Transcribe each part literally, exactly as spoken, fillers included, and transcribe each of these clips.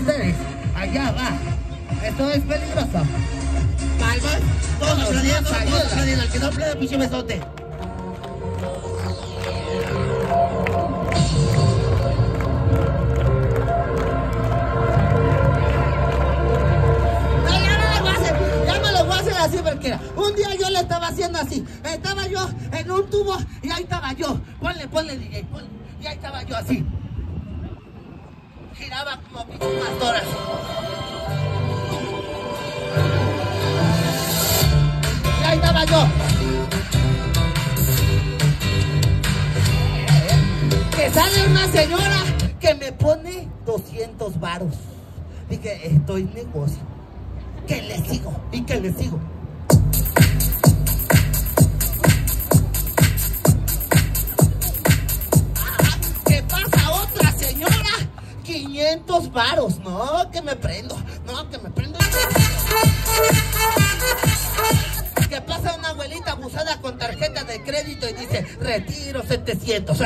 ustedes. Allá va. Esto es peligroso. Calma. Todos planeando, todos planeando. El que no planea, pinche besote. Así porque un día yo le estaba haciendo así, estaba yo en un tubo y ahí estaba yo, ponle, ponle D J, ponle, y ahí estaba yo así, giraba como pinches pastoras. Y ahí estaba yo. Que sale una señora que me pone doscientos varos. Dije, estoy en negocio. Que le sigo y que le sigo. Ajá, ¿qué pasa otra señora? quinientos varos. No, que me prendo. No, que me prendo. ¿Qué pasa una abuelita abusada con tarjeta de crédito y dice, retiro setecientos?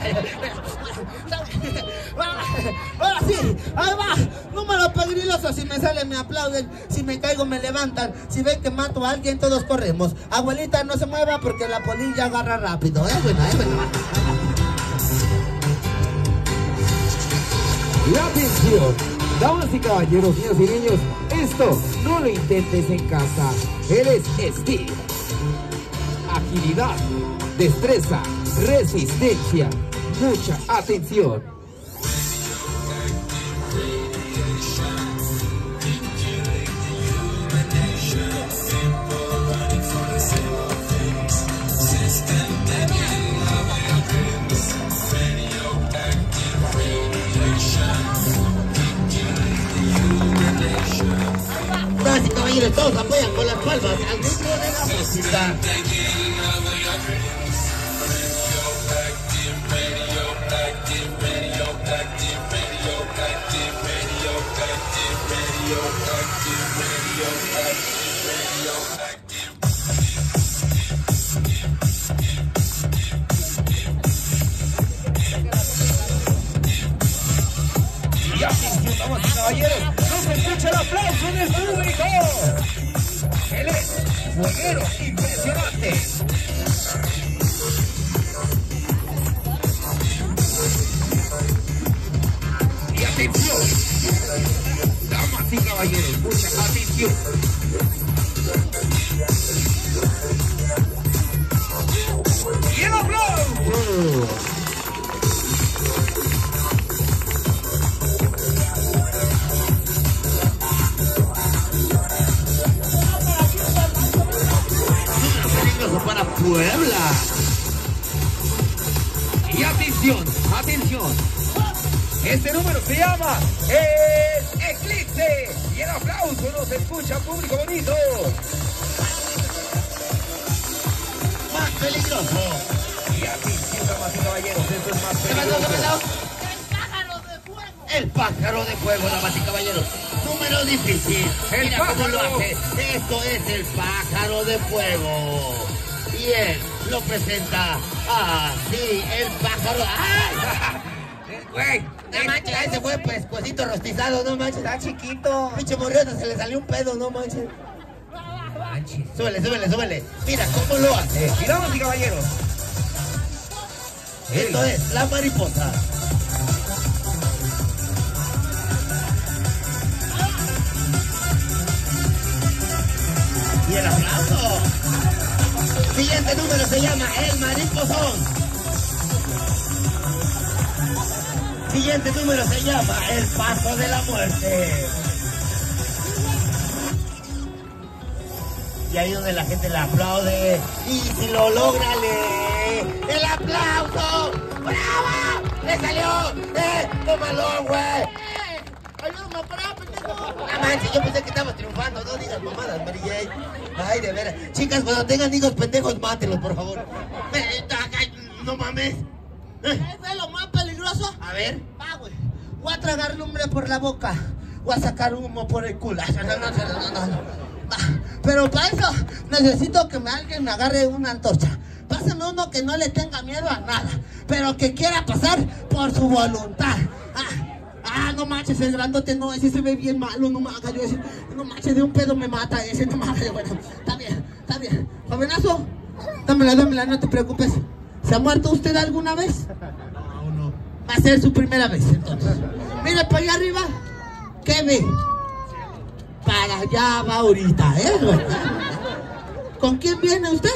Ahora sí, ahí va. Número peligroso. Si me sale me aplauden, si me caigo me levantan, si ven que mato a alguien todos corremos. Abuelita, no se mueva porque la polilla agarra rápido. Es bueno, es bueno. La atención, damas y caballeros, niños y niños, esto no lo intentes en casa. Él es Steve. Agilidad, destreza, resistencia, mucha atención. Damas y caballeros, todos apoyan con las palmas al ritmo de la música. Y atención, damas y caballeros, no se escucha el aplauso del público. Él es fueguero impresionante. Y atención, damas y caballeros, mucha atención. Y el aplauso. Para Puebla. Y atención, atención. Este número se llama el Eclipse. Y el aplauso no se escucha, público bonito. Más peligroso. Y atención, damas y caballeros, esto es más peligroso. El pájaro de fuego, damas y caballeros. Número difícil. El Mira pájaro. cómo lo hace. Esto es el pájaro de fuego. Y él lo presenta así, el pájaro. ¡Ay! Güey, No manches, ese fue pescuecito rostizado, no manches. está chiquito. Pinche morriota, se le salió un pedo, no manches. Manches. Súbele, súbele, súbele. Mira cómo lo hace. Y damas y caballeros, Esto es la mariposa. Y el aplauso. Siguiente número se llama el mariposón. Siguiente número se llama el paso de la muerte. Y ahí donde la gente le aplaude. Y si lo logra, le... ¡el aplauso! ¡Bravo! ¡Le salió! ¡Eh! ¡Tómalo, güey! ¡Eh! ¡Ayúdame a parar, pendejo! No manches, yo pensé que estaba triunfando. No digas mamadas, Mary Jane. Ay, de veras. Chicas, cuando tengan hijos pendejos, mátenlos, por favor. Eh, ay, no mames. Eh, ¿Es lo más peligroso? A ver. Va, güey. Voy a tragar lumbre por la boca. Voy a sacar humo por el culo. No, no, no, no, no, no. Va. Pero para eso necesito que me, alguien me agarre una antorcha. Pásame uno que no le tenga miedo a nada, pero que quiera pasar por su voluntad. Ah, Ah, no manches, el grandote no, ese se ve bien malo, no me haga yo ese. No manches, de un pedo me mata ese, no me haga yo. Bueno, está bien, está bien. Jovenazo, dámela, dámela, no te preocupes. ¿Se ha muerto usted alguna vez? No, no. Va a ser su primera vez, entonces. Mire para allá arriba, ¿qué ve? Para allá va ahorita, ¿eh? ¿Con quién viene usted?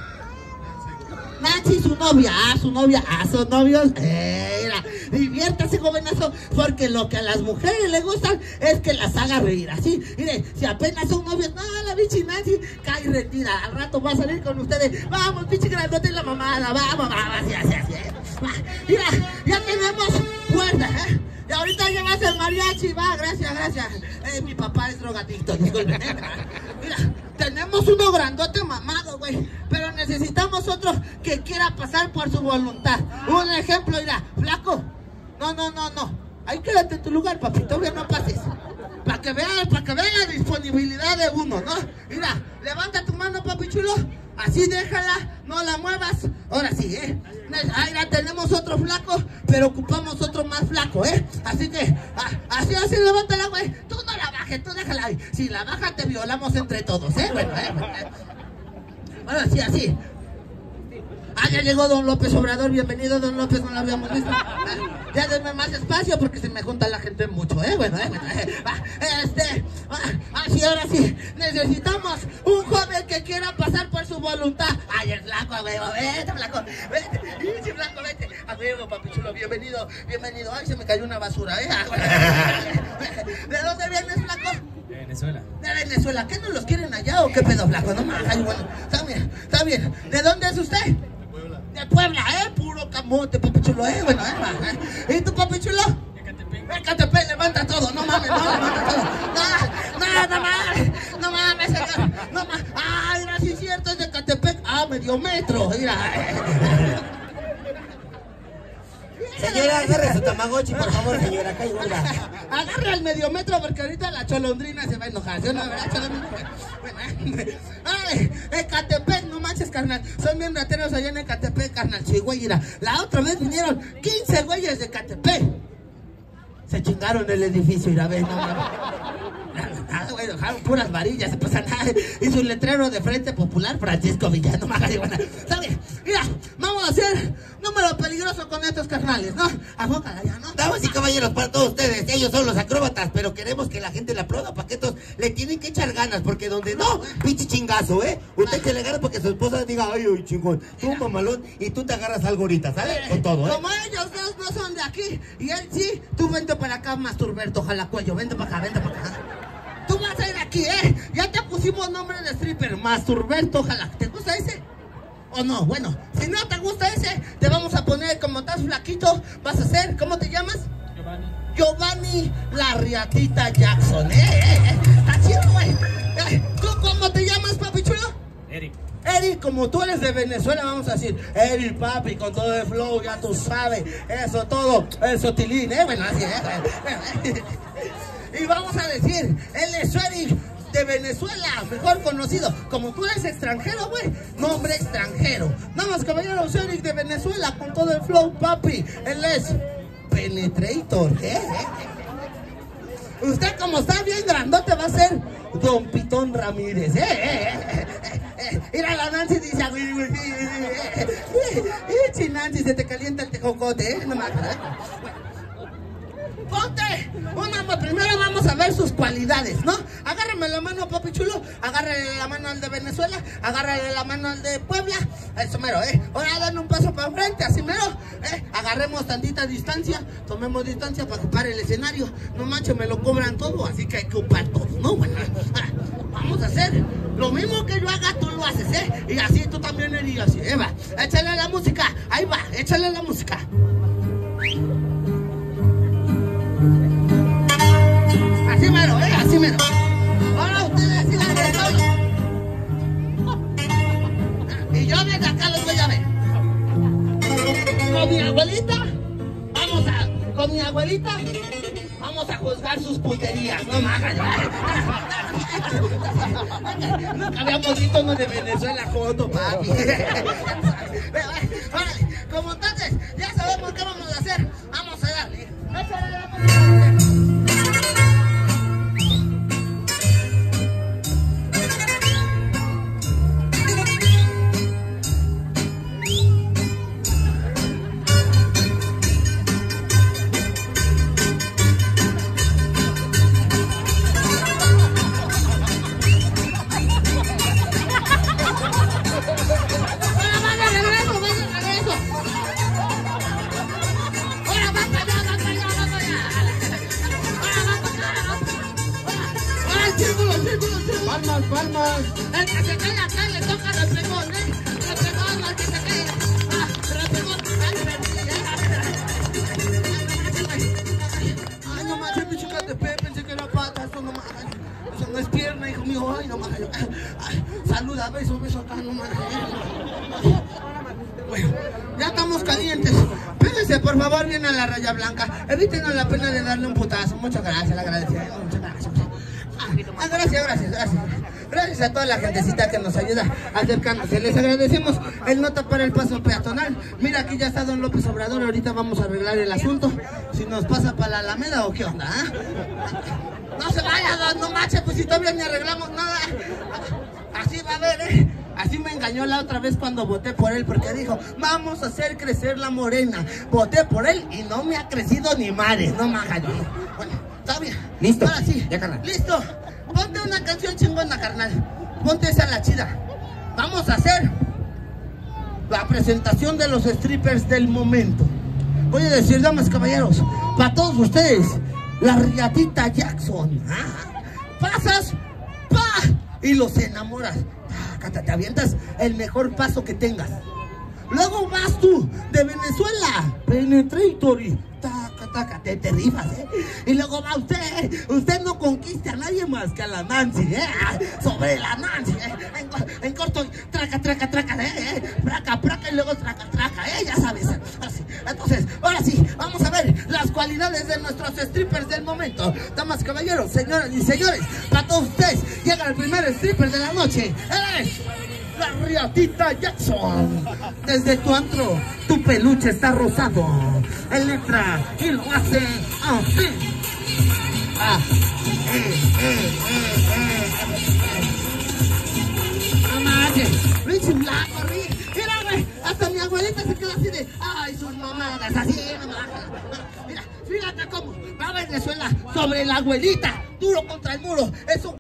Nancy, su novia, ah, su novia, ah, son novios. Eh, mira, diviértase, jovenazo, porque lo que a las mujeres les gustan es que las haga reír, así. Mire, si apenas son novios, no, la bichi Nancy cae retira. Al rato va a salir con ustedes. Vamos, bichi grandote y la mamada, vamos, vamos, así, así, así. Mira, ya tenemos cuerda, ¿eh? Y ahorita llevas el mariachi, va, gracias, gracias. Eh, mi papá es drogadicto, disculpen. Mira, tenemos uno grandote mamado, güey, pero necesitamos otro que quiera pasar por su voluntad. Un ejemplo, mira, flaco. No, no, no, no. Ahí quédate en tu lugar, papito, que no pases. Para que vean, para que vean la disponibilidad de uno, ¿no? Mira, levanta tu mano, papi chulo. Así déjala, no la muevas. Ahora sí, ¿eh? Ahí la tenemos otro flaco, pero ocupamos otro más flaco, ¿eh? Así que, ah, así, así, levántala, güey. Tú no la bajes, tú déjala ahí. Si la bajas, te violamos entre todos, ¿eh? Bueno, ¿eh? Ahora sí, así. Ah, ya llegó don López Obrador, bienvenido don López, no lo habíamos visto. Ah, ya denme más espacio porque se me junta la gente mucho, ¿eh? Bueno, ¿eh? Bueno, ¿eh? Ah, este, ah, así, ahora sí, necesitamos un joven que quiera pasar por su voluntad. Ay, el flaco, güey, vete, flaco, vete, sí, flaco, vete. A huevo, papi chulo, bienvenido, bienvenido. Ay, se me cayó una basura, ¿eh? ¿De dónde vienes, flaco? De Venezuela. De Venezuela, ¿qué no los quieren allá o qué pedo, flaco? No más, ay, bueno, está bien, está bien. ¿De dónde es usted? De Puebla, ¿eh? Puro camote, papi chulo, ¿eh? Bueno, ¿eh? ¿Y tu papi chulo? De Catepec. De Catepec, levanta todo, no mames, no, levanta todo. No, no, no mames, no mames, señor, no mames. Ah, mira, sí es cierto, es de Catepec. Ah, medio metro, mira. Señora, agarre su tamagotchi, por favor, señora, acá hay gorda. Agarra el medio metro porque ahorita la cholondrina se va a enojar. ¿Sí o no? ¿Verdad, cholondrina? Bueno, ay, Ecatepec, no manches, carnal. Son bien rateros allá en Ecatepec, carnal. Sí, güey, mira. La otra vez vinieron quince güeyes de Ecatepec. Se chingaron el edificio, mira, ves, no mames. Nada, güey, dejaron puras varillas, se pasa nada. Y su letrero de Frente Popular, Francisco Villano, Magalibana. ¿Sabes? Mira, vamos a hacer número peligroso con estos carnales, ¿no? Afócala ya, ¿no? Damas y caballeros, para todos ustedes, ellos son los acróbatas, pero queremos que la gente le aplauda, para que estos le tienen que echar ganas, porque donde no, pinche chingazo, ¿eh? Usted que le gana porque su esposa diga, ay, uy, chingón, tú mamalón, y tú te agarras algo ahorita, ¿sabes? Con todo, ¿eh? Como ellos dos no son de aquí, y él sí, tú vente para acá, Masturberto, ojalá cuello, vente para acá, vente para acá. Tú vas a ir aquí, ¿eh? Ya te pusimos nombre de stripper, Masturberto, ojalá. ¿Te gusta ese? ¿O no? Bueno, si no te gusta ese, te vamos a poner como estás flaquito, vas a hacer, ¿cómo te llamas? Giovanni. Giovanni la Riatita Jackson, ¿eh? eh, eh. Está chido, güey. Eh, ¿Tú cómo te llamas, papi chulo? Eric. Eric, como tú eres de Venezuela, vamos a decir, Eric, papi, con todo el flow, ya tú sabes, eso todo, el sotilín, ¿eh? Bueno, así, ¿eh? Y vamos a decir, él es Eric de Venezuela, mejor conocido. Como tú eres extranjero, güey, nombre extranjero. Nada más, caballeros, Eric de Venezuela, con todo el flow, papi. Él es Penetrator, ¿eh? Usted, como está bien grandote, va a ser Don Pitón Ramírez, ¿eh? eh, eh, eh, eh. Mira, la Nancy dice, güey, güey, güey, Nancy, se te calienta el tejocote, ¿eh? No me acuerdo. Ponte, una, primero vamos a ver sus cualidades, ¿no? Agárrame la mano, papi chulo, agárrale la mano al de Venezuela, agárrale la mano al de Puebla, eso mero, ¿eh? Ahora dan un paso para enfrente, así mero, ¿eh? Agarremos tantita distancia, tomemos distancia para que pare el escenario, no manches, me lo cobran todo, así que hay que ocupar todo, ¿no? Bueno, vamos a hacer lo mismo que yo haga, tú lo haces, ¿eh? Y así tú también eres así, ¿eh? Va, échale la música, ahí va, échale la música. Así mero, eh, así mero. Ahora ustedes sigan de todo. Y yo desde acá los voy a ver. Con mi abuelita, vamos a, con mi abuelita, vamos a juzgar sus puterías. No me hagan. Nunca habíamos visto uno de Venezuela junto, papi. Como entonces, ya sabemos qué vamos a hacer. Vamos a darle. palmas, palmas. El que se cae acá le toca repegón, ¿eh? Repegón, al que se cae. Ah, repegón. Ay, no manches, mi chica de Pepe, pensé que era pata, eso no manches. Eso no es pierna, hijo mío, ay, no manches. Ay, saluda, beso, beso acá, no manches. Bueno, ya estamos calientes. Pédense, por favor, bien a la raya blanca. Evítenos la pena de darle un putazo. Muchas gracias, le agradecemos. Muchas gracias. Ah, gracias, gracias, gracias. Gracias a toda la gentecita que nos ayuda acercándose. Les agradecemos el nota para el paso peatonal. Mira, aquí ya está don López Obrador. Ahorita vamos a arreglar el asunto. Si nos pasa para la Alameda o qué onda, ¿eh? No se vaya, don, no manches, pues si todavía ni arreglamos nada. Así va a ver, ¿eh? Así me engañó la otra vez cuando voté por él, porque dijo, vamos a hacer crecer la morena. Voté por él y no me ha crecido ni madre, no me ha. Bueno, está bien. Listo. Ahora sí. Ya, carnal. Listo. Ponte una canción chingona, carnal. Ponte esa la chida. Vamos a hacer la presentación de los strippers del momento. Voy a decir, damas, caballeros, para todos ustedes, la Riatita Jackson. ¿Ah? Pasas, pa, y los enamoras. Te avientas el mejor paso que tengas. Luego vas tú, de Venezuela, Penetratory, taca, taca, te, te rifas, ¿eh? Y luego va usted, usted no conquista a nadie más que a la Nancy, ¿eh? Sobre la Nancy, ¿eh? En, en corto, traca, traca, traca, ¿eh? Praca, praca, y luego traca, traca, ¿eh? Ya sabes. Así. Entonces, ahora sí, vamos a ver las cualidades de nuestros strippers del momento. Damas, caballeros, señoras y señores, para todos ustedes, llega el primer stripper de la noche. Él es la Riatita Jackson. Desde tu antro, tu peluche está rosado. Él entra y lo hace así. Ah, eh, eh, eh, eh. No manches, Richie Blanco, mira, güey, hasta mi abuelita se quedó así de, ay, sus mamadas, así, mira, fíjate cómo va Venezuela sobre la abuelita, duro contra el muro, eso.